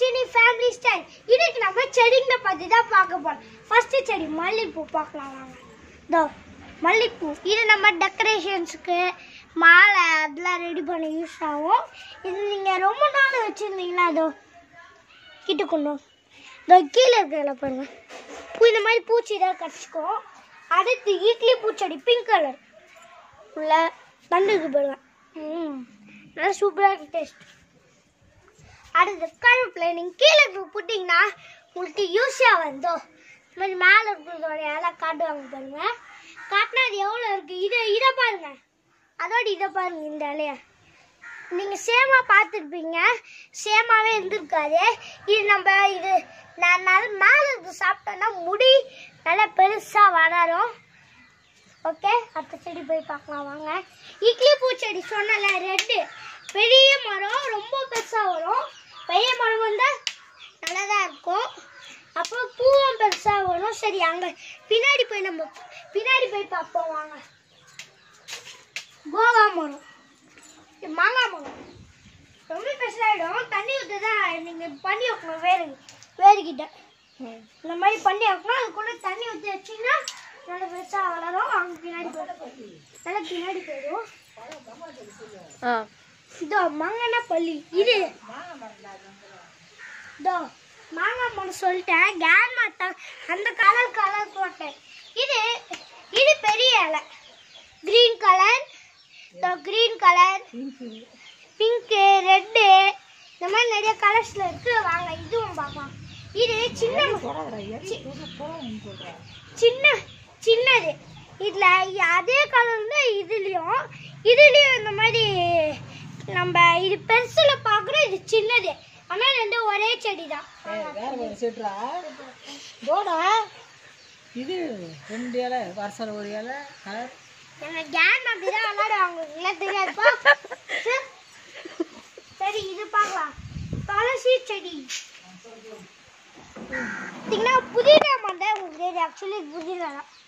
Dharshini family style. இன்னைக்கு நம்ம செடிங்களை பத்தி தான் பார்க்க போறோம். ஃபர்ஸ்ட் செடி மல்லிப்பூ பார்க்கலாம் வாங்க. இதோ மல்லிப்பூ. இது நம்ம டெக்கரேஷன்ஸ்க்கு மாலை அதெல்லாம் ரெடி பண்ண யூஸ் ஆகும். இது நீங்க ரொம்ப நாள் வச்சிருந்தீங்களா அதோ கிட்ட கொண்டு இதோ கீழே இருக்கிறதுல பாருங்க. பூ இந்த மாதிரி பூச்சி தான் கடிச்சிக்கும். அடுத்து இட்லி பூச்செடி பிங்க் கலர் உள்ள தண்டுக்கு பாருங்க. நல்லா சூப்பராக டேஸ்ட். அடுத்து கருவேப்பிலை நீங்கள் கீழே போட்டிங்கன்னா உங்களுக்கு யூஸாக வந்தோ இந்த மாதிரி மேலே இருக்கிறதோட எல்லாம் காட்டுவாங்க பாருங்க. காட்டினா அது எவ்வளோ இருக்குது. இதை பாருங்க, அதோட இதை பாருங்க. இந்த இலையை நீங்கள் சேமா பார்த்துருப்பீங்க, சேமாவே இருந்திருக்காது. இது நான் மேலே இருந்து சாப்பிட்டோன்னா முடி நல்லா பெருசாக வளரும். ஓகே, அடுத்த செடி போய் பார்க்கலாம் வாங்க. இட்லி பூச்செடி சொன்னல ரெட்டு பெரிய மரம் ரொம்ப பெருசாக வரும். பெரிய மரம் வந்தால் நல்லா தான் இருக்கும். அப்புறம் பூவும் பெருசாக வரும். சரி, அங்கே பின்னாடி போய் பார்ப்போம் வாங்க. கோவா மரம், மாங்காய் மரம் ரொம்ப பெருசாகிடும். தண்ணி ஊற்றி தான் நீங்கள் பண்ணி வைக்கணும். வேறுகிட்ட இந்த மாதிரி பண்ணி வைக்கணும். அதுக்குள்ளே தண்ணி ஊற்றி வச்சிங்கன்னா நல்லா பெருசாக வளரும். அவங்க பின்னாடி போயிடும். இதோ மாங்காய்னா பள்ளி. இது இதோ மாங்காய் மரம் சொல்லிட்டேன். கேன் மாட்டா அந்த கலர் போட்டேன். இது பெரிய இலை கிரீன் கலர், பிங்க்கு, ரெட்டு இந்த மாதிரி நிறைய கலர்ஸ்ல இருக்கு. வாங்க இதுவும் பார்க்கலாம். இது சின்னது. இதுல அதே கலர் தான் இதுலயும் இந்த மாதிரி நம்ம இது பெருசுல பாக்குறோம். இது சின்னது. ஆனா ரெண்டும் ஒரே செடி தான். இது ரெண்டு இலை வருஷம் ஒரு இலை கலர். எங்க கேன் அப்படிதான் விளையாடுவாங்க, தெரியாதுப்பா. சரி, இது பார்க்கலாம். துளசி செடி புதினா மரம். உங்களுக்கு ஆக்சுவலி புதினா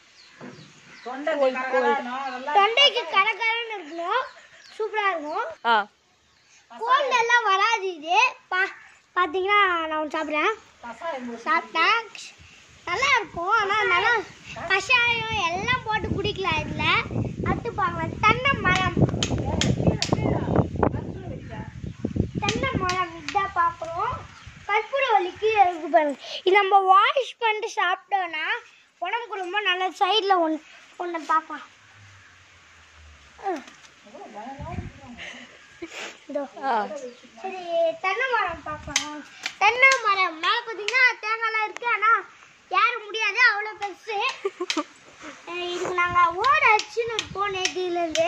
தொண்டைக்கு கரகரன்னு இருக்கணும், சூப்பரா இருக்கும். கோல்ட் எல்லாம் வராது. இது பாத்தீங்கன்னா நான் சாப்பிட்டேன் நல்லா இருக்கும். ஆனா நல்லா கஷாயம் எல்லாம் போட்டு குடிக்கலாம். இதுல அடுத்து பார்க்கலாம் தென்னை மரம். இதான் பார்க்குறோம். கற்பூரவல்லிக்கு இருக்கு பாருங்க. இது நம்ம வாஷ் பண்ணிட்டு சாப்பிட்டோம்னா உடம்புக்கு ரொம்ப நல்ல. சைடில் ஒன்று பார்க்கலாம். சரி, தென்னை மரம் பார்க்கலாம். தென்னை மரம் மேலே பார்த்தீங்கன்னா தேங்காய்லாம் இருக்கு. ஆனால் ஏற முடியாது, அவ்வளோ பெருசு. இதுக்கு நாங்கள் ஓட அச்சுன்னு இருக்கோம் நேற்றுலேருந்து.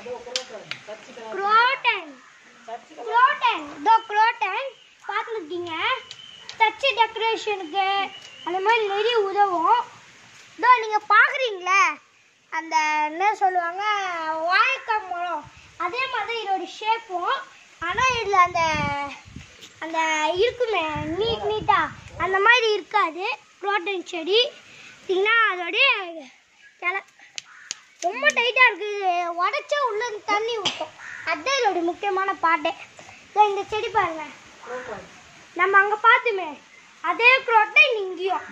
குரோட்டன் பார்த்துருக்கீங்க. சர்ச்சு டெக்கரேஷனுக்கு அந்த மாதிரி நிறைய உதவும். இதோ நீங்கள் பார்க்குறீங்களே அந்த என்ன சொல்லுவாங்க வாழைக்காய் மரம், அதே மாதிரி இதோட ஷேப்பும். ஆனால் இதில் அந்த இருக்குமே நீட்டாக அந்த மாதிரி இருக்காது. குரோட்டன் செடி பார்த்தீங்கன்னா அதோடைய இலை ரொம்ப டைட்டாக இருக்குது. உடச்சா உள்ள தண்ணி ஊற்றும். அதுதான் இதோட முக்கியமான பாட்டே. இந்த செடி பாருங்க, நம்ம அங்கே பார்த்துமே அதே குரோட்டன் இங்கேயும்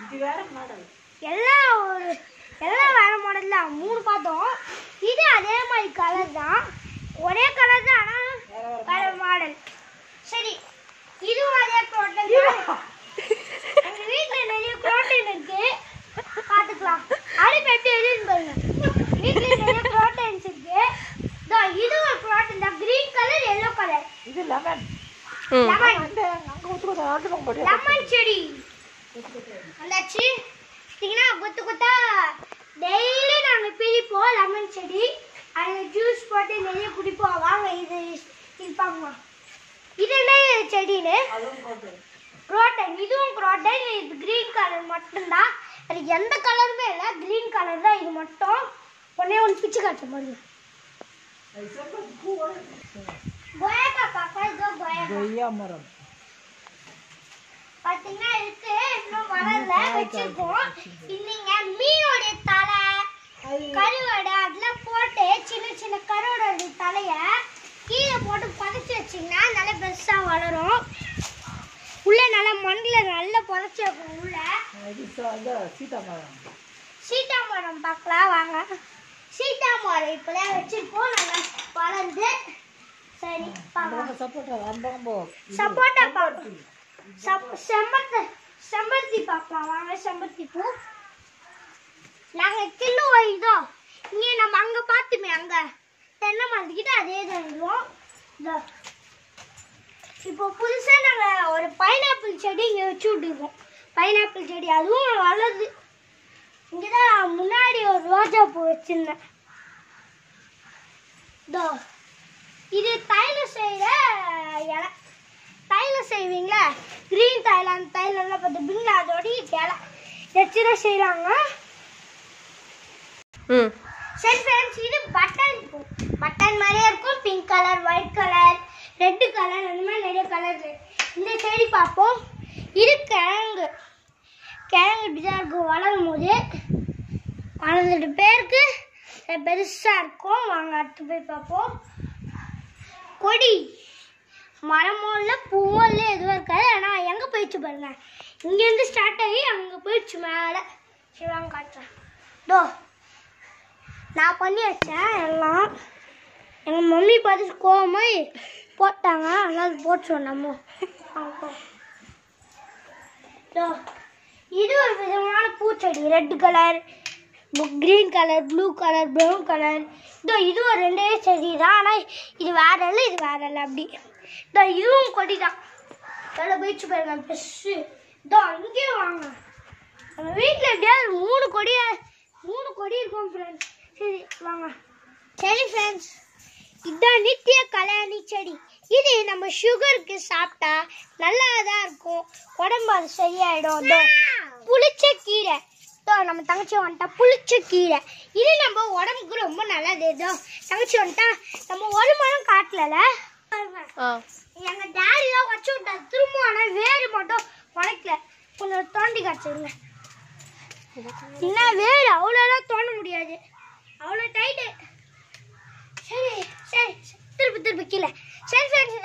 எல்லாம் வேற மாடல் தான். 3 பார்த்தோம். இது அதே மாதிரி கலர் தான், ஒரே கலர் தான், ஆனால் வேற மாடல். சரி, இதுவும் அதே குரோட்டன் தான். எங்கள் வீட்டில் நிறைய குரோட்டன் இருக்கு, பார்த்துக்கலாம். அடுப்பு எப்படி எதுன்னு பாருங்க. வீட்டில் நிறைய குரோட்டன்ஸ் இருக்கு. இது ஒரு குரோட்டன் தான், கிரீன் கலர், எல்லோ கலர். இது லெமன் செடி வந்தாச்சு. கொத்தா டெய்லி நாங்கள் பிரிப்போம். லெமன் செடி அதில் ஜூஸ் போட்டு நிறைய குடிப்போம். வாங்க இது பார்க்கலாம். இது என்ன செடின்னு குரோட்டன். இதுவும் குரோட்டன். இது கிரீன் கலர் மட்டும்தான், அது எந்த கலருமே இல்லை, கிரீன் கலர் தான். இது மட்டும் ஒன்று பிச்சு காட்ட மாதிரி. கொய்யா மரம் பாத்தீங்கன்னா இருக்கு, இன்னும் வளரல, வச்சிருக்கோம். இன்னைங்க மீனோட தலை, கருவாடு அதெல்லாம் போட்டு சின்ன கருவாடோட தலைய கீழே போட்டு பறிச்சு வச்சிங்கன்னா நல்லா பெருசா வளரும். உள்ள நல்லா மண்ணில் நல்லா புதைச்சி வைப்போம். உள்ள இது சீதாமரம். சீதாமரம் பார்க்கலாம் வாங்க. சீதாமரம் இப்போதான் வச்சிருக்கோம் நல்லா வளர்ந்து. சரி பார்க்கலாம். சப்போட்டா பார்க்கலாம். செம்பருத்தி பார்க்கலாம் வாங்க. செம்பருத்தி பூ நாங்கள் கிலோ இதோ இங்கே நம்ம அங்கே பார்த்துமே அங்கே தென்னை மரத்துக்கிட்ட அதே தான் இதுவும். இப்போ புதுசாக நாங்கள் ஒரு பைனாப்பிள் செடி இங்கே வச்சு விட்டுருக்கோம். பைனாப்பிள் செடி அதுவும் வளருது. இங்கே தான் முன்னாடி ஒரு ரோஜா பூ வச்சுருந்தேன். இதோ இது தைலம் செய்கிற இலை. தைலம் செய்வீங்களா க்ரீன் தைலம் அந்த தைலம்லாம் பார்த்துப்பீங்களா அதோடைய இலை வச்சுதான் செய்கிறாங்க. சரி ஃப்ரெண்ட்ஸ் இது பட்டன் பூ. பட்டன் மாதிரியே இருக்கும். Pink colour white colour red colour அந்த மாதிரி நிறைய கலர். இந்த செடி பார்ப்போம். இது கிழங்கு. கிழங்கு இப்படிதான் இருக்கும் வளரும் போது. வளர்ந்துட்டு பேருக்கு பெருசாக இருக்கும். வாங்க அடுத்து போய் பார்ப்போம். கொடி மரமும் இல்லை பூவும் இல்லை எதுவும் இருக்காது. ஆனால் எங்கே போயிடுச்சு பாருங்க. இங்கேருந்து ஸ்டார்ட் ஆகி அங்கே போயிடுச்சு மேலே. சரி வாங்க காட்டுறேன். தோ நான் பண்ணி வச்சேன் எல்லாம். எங்கள் மம்மி பார்த்து கோவமாய் போட்டாங்க. அதனால் போட்டுருவோம் நம்ம. இது ஒரு விதமான பூச்செடி. Red colour green colour blue colour brown colour. இதோ இது ஒரு ரெண்டே செடி தான். ஆனால் இது வேற இல்லை இது வேற இல்லை அப்படி. இதோ இதுவும் கொடி தான். எவ்வளோ போயிடுச்சு பாருங்க பெஸ்ஸு. இதோ அங்கேயும் வாங்க. நம்ம வீட்டில் எப்படியாவது மூணு கொடி இருக்கும் ஃப்ரெண்ட்ஸ். சரி வாங்க. சரி ஃப்ரெண்ட்ஸ் இதுதான் நித்திய கல்யாணி செடி. இது நம்ம சுகருக்கு சாப்பிட்டா நல்லா தான் இருக்கும். உடம்பு அது சரியாயிடும். புளிச்ச கீரை. நம்ம தங்கச்சி வந்துட்டா புளிச்ச கீரை. இது நம்ம உடம்புக்கு ரொம்ப நல்லது. ஏதோ தங்கச்சி வந்துட்டா நம்ம ஒரு மரம் காட்டல. எங்க டேடி தான் வச்சு விட்டா திரும்ப. ஆனால் வேறு மட்டும் உடைக்கல. கொஞ்சம் தோண்டி காய்ச்சிருங்க. என்ன வேறு அவ்வளோலாம் தோண்ட முடியாது. அவ்வளோ டைட்டு. சரி சரி திருப்பி கீழே. சரி சரி